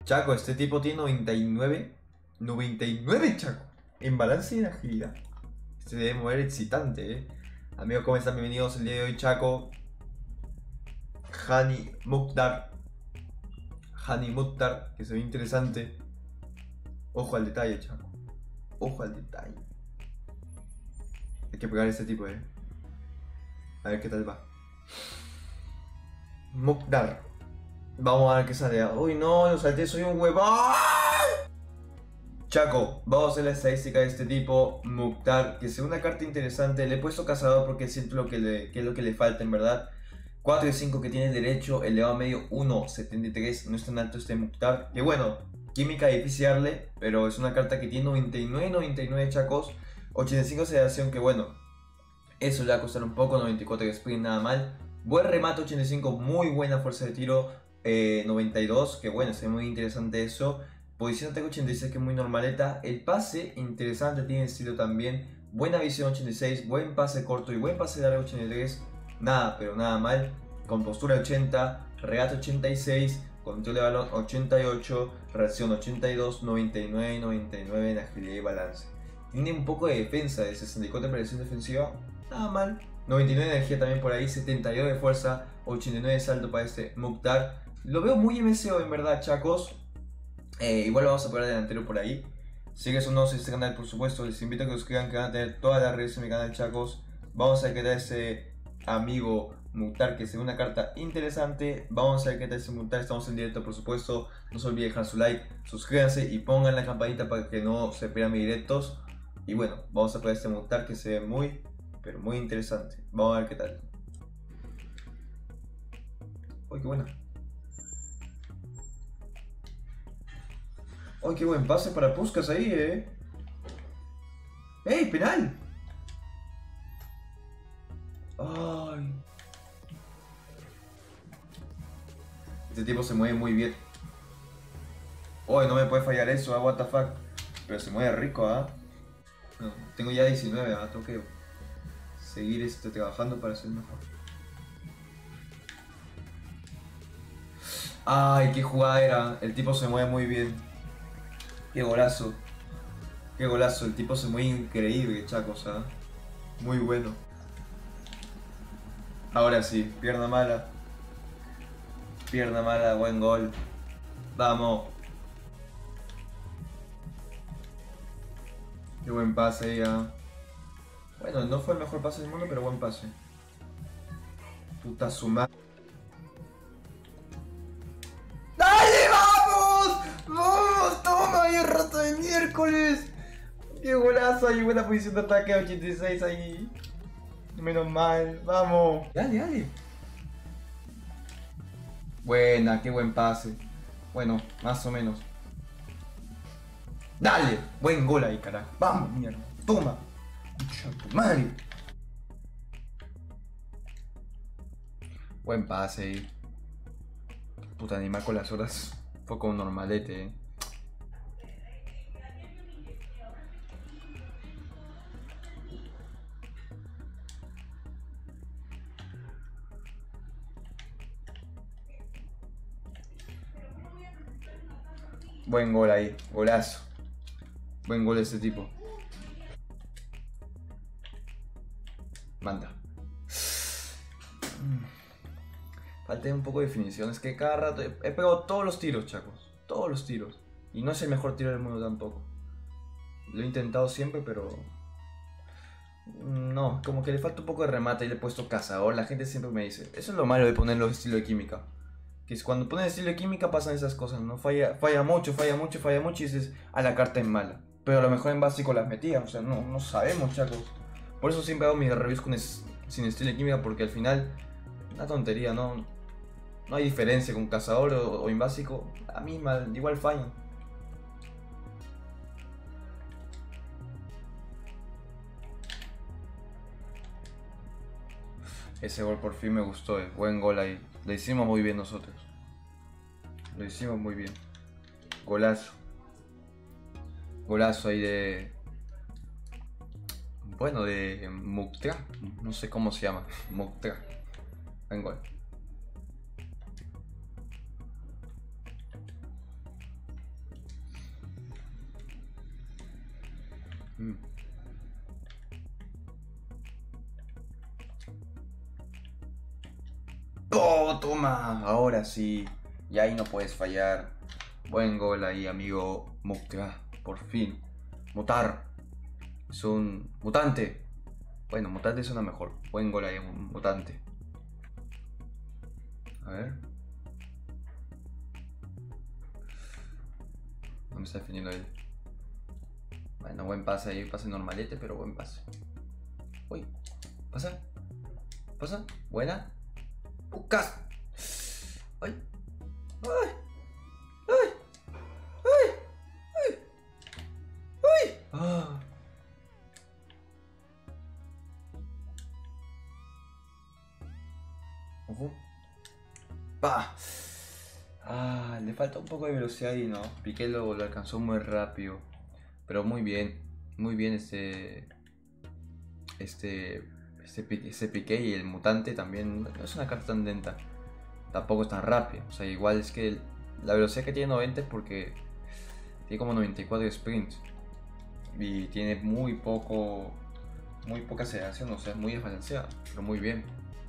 Chaco, este tipo tiene 99. 99, Chaco. En balance y en agilidad. Se debe mover excitante, Amigos, ¿cómo están? Bienvenidos el día de hoy, Chaco. Hani Mukhtar. Hani Mukhtar, que se ve interesante. Ojo al detalle, Chaco. Ojo al detalle. Hay que pegar a este tipo, A ver qué tal va. Mukhtar. Vamos a ver qué sale. Uy, no, lo salté, soy un huevón. Chaco, vamos a hacer la estadística de este tipo, Mukhtar, que sea una carta interesante. Le he puesto cazador porque siento que es lo que le falta en verdad. 4 y 5 que tiene derecho, elevado a medio 1.73, no es tan alto este Mukhtar. Que bueno, química difícil darle, pero es una carta que tiene 99 Chacos. 85 de aceleración, que bueno, eso le va a costar un poco. 94 de sprint, nada mal. Buen remate, 85, muy buena fuerza de tiro. 92, que bueno, se ve muy interesante eso. Posición ataque 86, que es muy normaleta. El pase, interesante, tiene estilo también. Buena visión 86, buen pase corto y buen pase largo 83. Nada, pero nada mal. Compostura 80, regate 86, control de balón 88, reacción 82, 99 en agilidad y balance. Tiene un poco de defensa, de 64 de presión defensiva, nada mal. 99 de energía también por ahí, 72 de fuerza, 89 de salto para este Mukhtar. Lo veo muy MCO en verdad, Chacos. Igual lo vamos a poner delantero por ahí. Si que son nuevos en este canal, por supuesto, les invito a que suscriban, que van a tener todas las redes en mi canal, Chacos. Vamos a ver qué tal ese amigo Mukhtar, que sea una carta interesante. Vamos a ver qué tal ese Mukhtar. Estamos en directo, por supuesto. No se olviden dejar su like, suscríbanse y pongan la campanita para que no se pierdan mis directos. Y bueno, vamos a poner este Mukhtar que se ve muy, pero muy interesante. Vamos a ver qué tal. Uy, qué buena. ¡Ay, qué buen pase para Puskás ahí, ¡Ey, penal! ¡Ay! Este tipo se mueve muy bien. ¡Ay, no me puede fallar eso, what the fuck! Pero se mueve rico, No, tengo ya 19, tengo que seguir trabajando para ser mejor. ¡Ay, qué jugada era! El tipo se mueve muy bien. ¡Qué golazo! ¡Qué golazo! El tipo se mueve increíble, Chacos, Muy bueno. Ahora sí, pierna mala. Pierna mala, buen gol. Vamos. Qué buen pase ya. Bueno, no fue el mejor pase del mundo, pero buen pase. Puta su madre. ¡Dale, vamos! ¡Vamos! ¡Toma ahí, rato de miércoles! ¡Qué golazo! Hay buena posición de ataque, 86 ahí. Menos mal, vamos. Dale, dale. Buena, qué buen pase. Bueno, más o menos. Dale, buen gol ahí, carajo. Vamos, mierda. Toma. Madre. Buen pase ahí. Puta, animal con las horas. Fue como normalete, Buen gol ahí, golazo. Buen gol de ese tipo. Manda. Falta un poco de definición. Es que cada rato he pegado todos los tiros, Chacos. Todos los tiros. Y no es el mejor tiro del mundo tampoco. Lo he intentado siempre, pero... No, como que le falta un poco de remate y le he puesto cazador. La gente siempre me dice. Eso es lo malo de ponerlo estilo de química. Que es cuando pones estilo de química pasan esas cosas, ¿no? Falla mucho y dices, a la carta es mala. Pero a lo mejor en básico las metía, o sea, no sabemos, Chacos. Por eso siempre hago mis reviews sin estilo de química, porque al final, una tontería, no hay diferencia con cazador o en básico, la misma, igual fallan. Ese gol por fin me gustó, buen gol ahí. Lo hicimos muy bien nosotros. Lo hicimos muy bien. Golazo. Golazo ahí de... Bueno, de Mukhtar. No sé cómo se llama. Mukhtar. Buen gol. ¡Oh, toma! Ahora sí. Y ahí no puedes fallar. Buen gol ahí, amigo Mukta. Por fin. Mutar. Es un mutante. Bueno, mutante suena mejor. Buen gol ahí, un mutante. A ver. No me está defendiendo él. Bueno, buen pase ahí. Pase normalete, pero buen pase. Uy. Pasa. Pasa. Buena. Pucas. Ay. Ay. Ay. Ay. Ay. Ay. Ah. Ojo. ¡Pah! Ah, le falta un poco de velocidad y no. Piqué lo alcanzó muy rápido. Pero muy bien. Muy bien ese Piqué y el mutante también. No es una carta tan lenta. Tampoco es tan rápida. O sea, igual es que la velocidad que tiene 90 es porque tiene como 94 de sprint. Y tiene muy poca aceleración. O sea, es muy desbalanceada. Pero muy bien.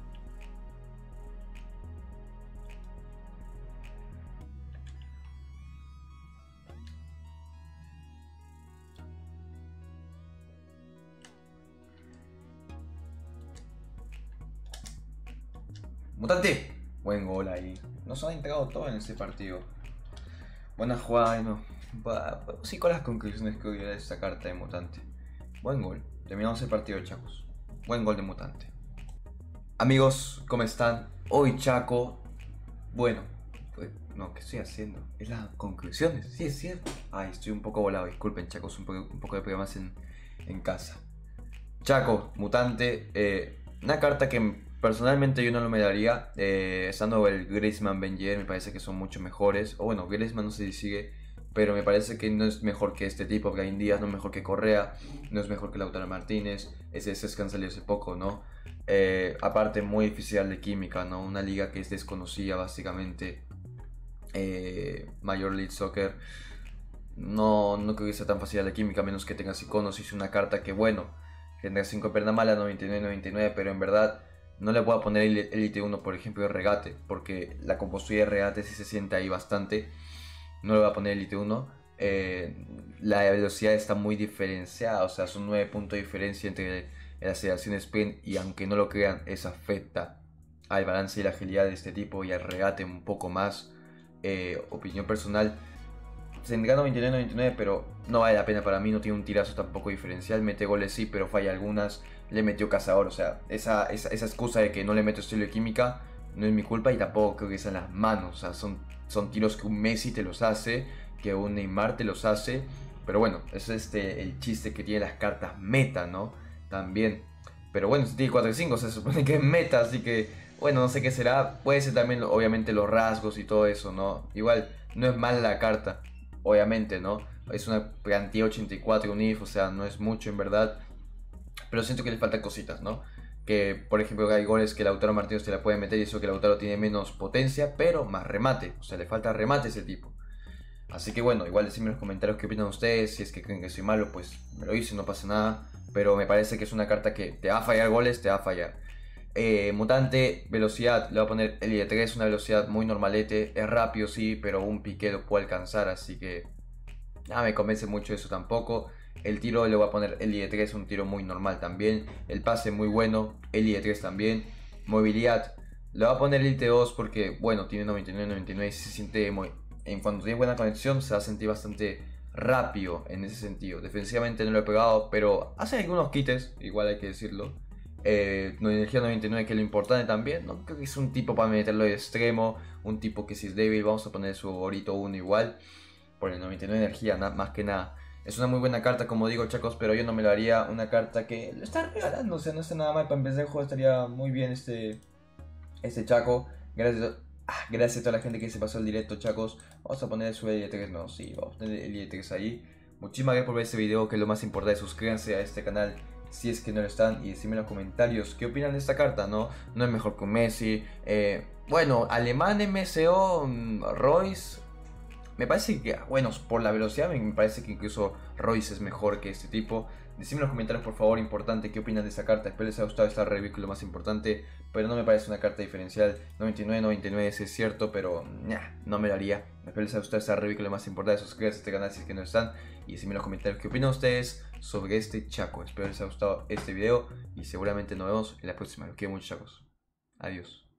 ¡Mutante! Buen gol ahí. Nos han entregado todo en este partido. Buena jugada y no. Sí, con las conclusiones que hubiera de esta carta de mutante. Buen gol. Terminamos el partido, chacos. Buen gol de mutante. Amigos, ¿cómo están? Hoy, Chaco. Bueno, pues, no, ¿qué estoy haciendo? Es las conclusiones. Sí, es cierto. Ay, estoy un poco volado. Disculpen, chacos. Un poco de problemas en casa. Chaco, mutante. Una carta que personalmente yo no lo me daría. Estando el Griezmann, Benjer, me parece que son mucho mejores. O bueno, Griezmann no sé si sigue, pero me parece que no es mejor que este tipo. Brahim Díaz no es mejor que Correa, no es mejor que Lautaro Martínez. Ese es que han salido hace poco, ¿no? Aparte, muy difícil de química, ¿no? Una liga que es desconocida, básicamente. Major League Soccer. No creo que sea tan fácil de química, a menos que tengas iconos. Hice una carta que, bueno, genera 5 perna mala, 99-99, pero en verdad no le voy a poner Elite 1, por ejemplo, de regate, porque la compostura de regate sí se siente ahí bastante. No le voy a poner Elite 1. La velocidad está muy diferenciada, o sea, son 9 puntos de diferencia entre la aceleración sprint, y aunque no lo crean, eso afecta al balance y la agilidad de este tipo y al regate un poco más. Opinión personal, tendrá 99-99, pero no vale la pena para mí. No tiene un tirazo tampoco diferencial. Mete goles sí, pero falla algunas. Le metió cazador, o sea, esa excusa de que no le meto estilo de química no es mi culpa, y tampoco creo que sean las manos. O sea, son tiros que un Messi te los hace, que un Neymar te los hace. Pero bueno, eso es el chiste que tiene las cartas meta, ¿no? También. Pero bueno, si tiene 4-5, se supone que es meta, así que bueno, no sé qué será. Puede ser también, obviamente, los rasgos y todo eso, ¿no? Igual, no es mala la carta, obviamente, ¿no? Es una plantilla 84 UNIF, o sea, no es mucho en verdad. Pero siento que le faltan cositas, ¿no? Que, por ejemplo, hay goles que Lautaro Martínez te la puede meter, y eso que Lautaro tiene menos potencia, pero más remate. O sea, le falta remate a ese tipo. Así que bueno, igual decime en los comentarios qué opinan ustedes. Si es que creen que soy malo, pues me lo dicen, no pasa nada. Pero me parece que es una carta que te va a fallar goles, te va a fallar. Mutante, velocidad, le voy a poner Elite 3, una velocidad muy normalete. Es rápido, sí, pero un Piqué lo puede alcanzar, así que nada me convence mucho eso tampoco. El tiro le voy a poner Elite 3, un tiro muy normal también. El pase muy bueno, Elite 3 también. Movilidad, le voy a poner Elite 2 porque, bueno, tiene 99-99 y se siente muy... En cuanto tiene buena conexión se va a sentir bastante rápido en ese sentido. Defensivamente no lo he pegado, pero hace algunos quites, igual hay que decirlo. Energía 99, que es lo importante también, ¿no? Creo que es un tipo para meterlo de extremo, un tipo que si es débil vamos a poner su Orito 1 igual, por el 99 energía, más que nada. Es una muy buena carta, como digo, chacos, pero yo no me lo haría una carta que lo está regalando. O sea, no está nada mal para empezar el juego, estaría muy bien este Chaco. Gracias a toda la gente que se pasó el directo, chacos. Vamos a poner su L3, no, sí, vamos a poner el L3 ahí. Muchísimas gracias por ver este video, que es lo más importante. Suscríbanse a este canal si es que no lo están, y decime en los comentarios qué opinan de esta carta, ¿no? No es mejor que un Messi. Bueno, alemán MSO, Royce, me parece que, bueno, por la velocidad me parece que incluso Royce es mejor que este tipo. Decidme en los comentarios por favor, importante, qué opinan de esa carta. Espero les haya gustado esta review, que es lo más importante. Pero no me parece una carta diferencial. 99-99 es cierto, pero no me lo haría. Espero les haya gustado esta review, que es lo más importante. Suscríbanse a este canal si es que no están. Y decidme en los comentarios qué opinan ustedes sobre este Chaco. Espero les haya gustado este video y seguramente nos vemos en la próxima. Los quiero mucho, chacos. Adiós.